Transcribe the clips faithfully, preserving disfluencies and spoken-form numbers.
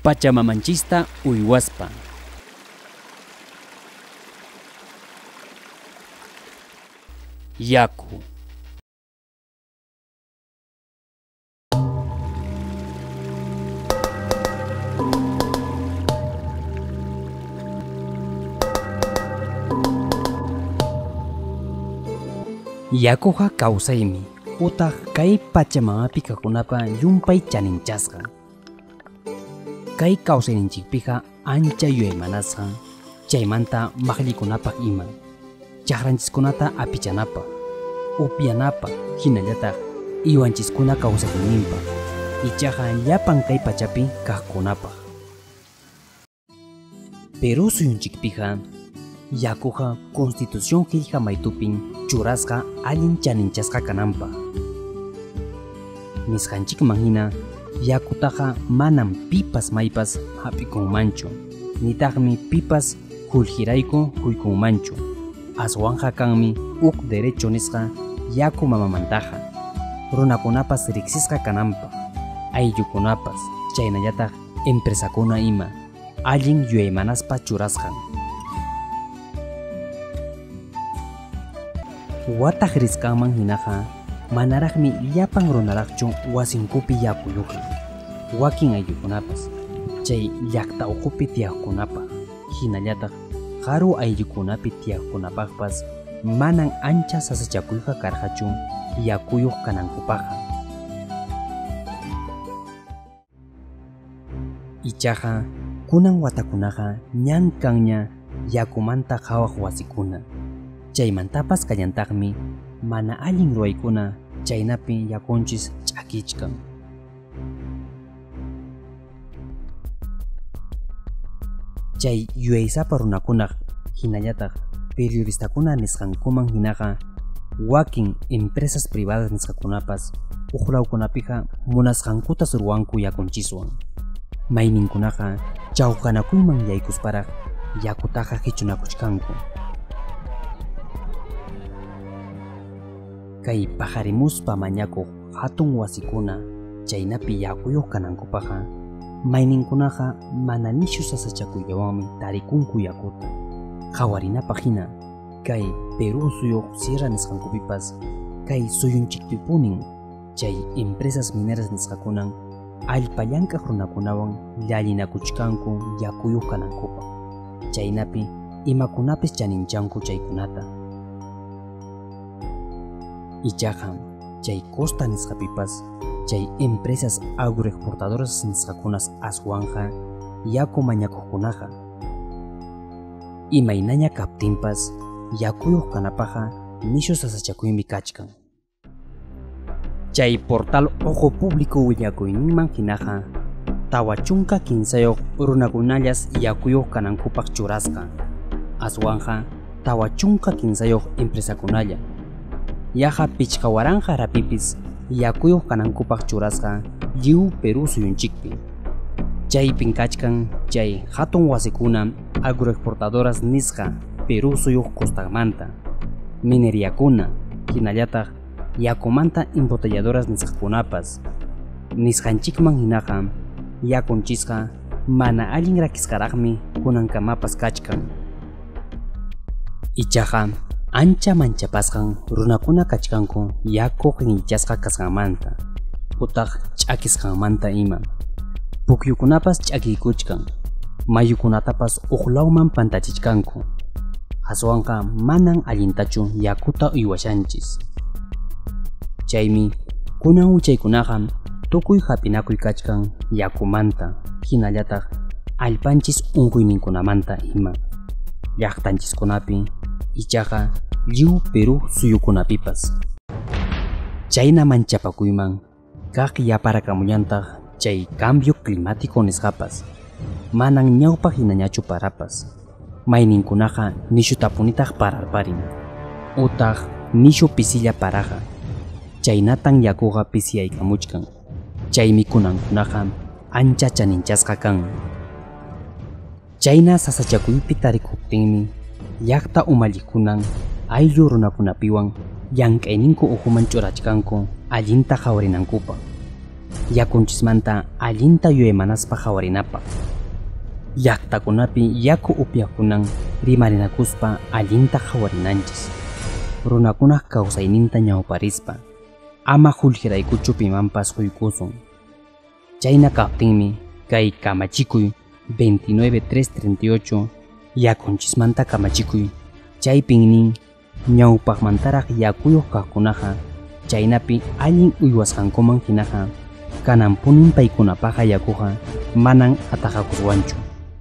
Pachamamanchista uywaspa. Yaku. Yakuqa kawsaymi, utaq kay pachamamapi kakunapa llumpay chaninchasqa. Kay kawsayninchikpiqa ancha yuyaymanasqa, chaymanta maqllikunapaq ima, chaqranchiskunata apichanapaq, upyanapaq, hinallataq iwanchiskuna kawsayninpaq, ichaqa llapan kay pachapi kaqkunapaq. Perú suyunchikpiqa yakuqa Constitución qillqa maytupin churasqa allin chaninchasqa kananpaq. Nisqanchikman hina yakutaqa manam pipas maypas hapikunmanchu, nitaqmi pipas qullqirayku quykunmanchu. Aswanqa kanmi huk derecho nisqa yaku mamamantaqa, runakunapas riqsisqa kananpaq, ayllukunapas chaynallataq empresakuna ima allin yuyaymanaspa churasqan. Wataq risqanman hinaqa manaraqmi llapan runaraqchu wasinkupi yakuyuqqa, wakin ayllukunapas chay llaqta ukupi tiyaqkunapaq, hinallataq qaru ayllukunapi tiyaqkunapaqpas manan ancha sasachakuyqa karqachu yakuyuq kanankupaqqa. Ichaqa kunan watakunaqa ñan kanña yakumanta qhawaq wasikuna. Chaymantapas kallantaqmi mana allin ruwaykuna chaynapi yakunchis ch'akichkan. Chay yuyaysapa runakunaq hinallataq periodistakuna nisqankuman hinaqa wakin empresas privadas nisqakunapas uqlawkunapiqa munasqankutas ruwanku yakunchiswan. Mayninkunaqa chawqanakuyman yaykusparaq yakutaqa hichunakuchkanku. Kay paqarimuspa mañakuq hatun wasikuna chaynapi yakuyuq kanankupaqqa mayninkunaqa mana nishu sasachakullawanmi tarikunku yakuta. Qawarinapaq hina kay Perú suyuq sierra nisqankupipas kay suyunchikpipunin chay empresas mineras nisqakunan allpallankaq runakunawan llallinakuchkanku yakuyuq kanankupaq. Chaynapi imakunapis chaninchanku chaykunata. Ichaqa chay costa nisqapipas chay empresas agroexportadoras nisqakunas aswanqa yaku mañakuqkunaqa. Imaynaña kaptinpas yakuyuq kanapaqqa nishu sasachakuymi kachkan. Chay portal Ojo Público willakuyninman hinaqa tawa chunka kinsayuq runakunallas yakuyuq kanankupaq churasqa, aswanqa tawa chunka kinsayuq empresakunalla. Yaqa pichqawaranqa rapipis yakuyuq kanankupaq churasqa lliw Perú suyunchikpi. Chaypin kachkan chay hatun wasikuna agroexportadoras nisqa Perú suyuq costamanta, mineriakuna, hinallataq yakumanta embotelladoras nisqakunapas. Nisqanchikman hinaqa yakunchisqa mana allin rakisqaraqmi kunankamapas kachkan. Ichaqa ancha manchapasqan runakuna kachkanku yaku q'inchasqa kasqanmanta, utaq ch'akisqanmanta ima. Pukyukunapas ch'akiykuchkan, mayukunatapas uqlawman pantachichkanku. Aswanqa manan allintachu yakuta uywashanchis. Chaymi kunan wichaykunaqa tukuy hapinakuy kachkan yakumanta, hinallataq allpanchis unquyninkunamanta ima, llaqtanchiskunapi, ichaqa lliw Perú suyukunapipas. Chayna manchapakuyman kaq yaparakamullantaj chay cambio climático nisqapas, manan ñawpaq hinañachu parapas. Mayninkunaqa nishu tapunitaq pararparin, utaq nishu pisilla paraqa. Chaynatan yakuqa pisiyaykamuchkan. Chaymi kunankunaqa ancha chaninchasqa kan. Chayna sasachakuypi tarikuptinmi llaqta umalliqkunan ayllu runakunapiwan llank'ayninku uhuman churachkanku allinta qhawarinankupaq. yakunchismanta allinta yuyaymanaspa hawarinapaq. Llaqtakunapi yaku upyakunan rimarinakuspa allinta hawarinanchis. Runakunaq kawsayninta ñawparispa ama qullqiraykuchu pimanpas quykusun. Chayna kaptinmi kay kamachikuy veintinueve tres treinta y ocho yakunchismanta kamachikuy chaypin nin ñawpaqmantaraq yakuyuq kaqkunaqa chaynapi allin uywasqankuman hinaqa kanan punin paykunapaqa yakuqa manan ataqakuswanchu.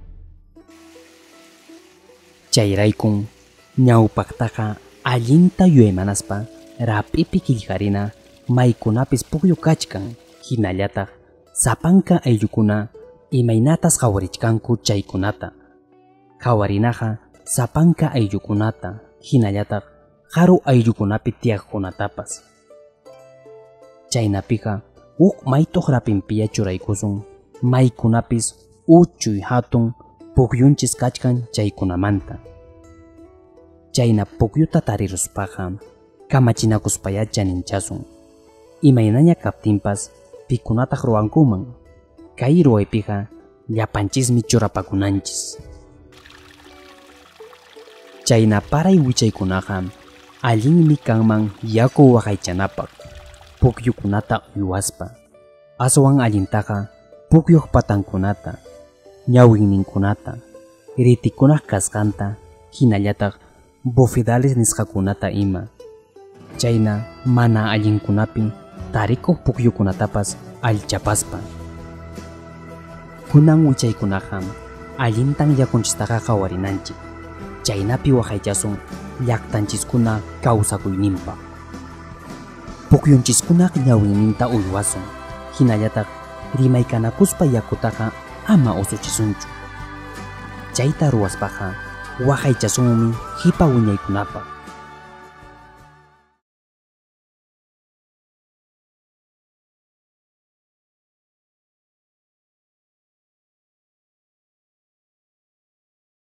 Chayraykun ñawpaqtaqa allinta yuyaymanaspa rapipi qillqarina maykunapis puqyu kachkan hinallataq sapanka ayllukuna imaynatas qhawarichkanku chaykunata. Qhawarinaqa sapanka ayllukunata hinallataq haru ayllukunapi tiyaqkunatapas. Chaynapiqa huk maytuq rapinpiya churaykusun maykunapis uchuy hatun puqyunchis kachkan chaykunamanta. Chayna puqyuta tariruspaqa kamachinakuspaya chaninchasun. Imaynaña kaptinpas pikunataq ruwankuman. Kay ruwaypiqa llapanchismi churapakunanchis. Chayna paray wichaykunaqa allinmi kanman yaku waqaychanapaq puqyukunata uywaspa. Aswan allintaqa puqyuq patankunata, ñawinninkunata, ritikunaq kasqanta hinallataq bufidales nisqakunata ima. Chayna mana allinkunapi tarikuq puqyukunatapas alchapaspa. Kunan wichaykunaqa allintan yakunchistaqa hawarinanchik. Chaynapi waqaychasun llaqtanchiskuna kawsakuyninpaq. Puqyunchiskunaq ñawinninta uywasun. Hinallataq rimaykanakuspa yakutaqa ama usuchisunchu. Chayta ruwaspaqa waqaychasunmi hipa wiñaykunapaq.